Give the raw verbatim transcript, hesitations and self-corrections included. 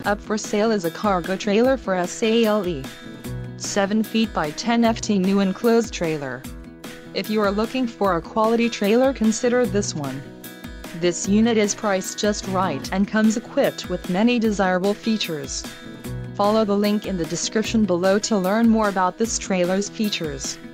Up for sale is a cargo trailer for sale. seven feet by ten feet new enclosed trailer. If you are looking for a quality trailer, consider this one. This unit is priced just right and comes equipped with many desirable features. Follow the link in the description below to learn more about this trailer's features.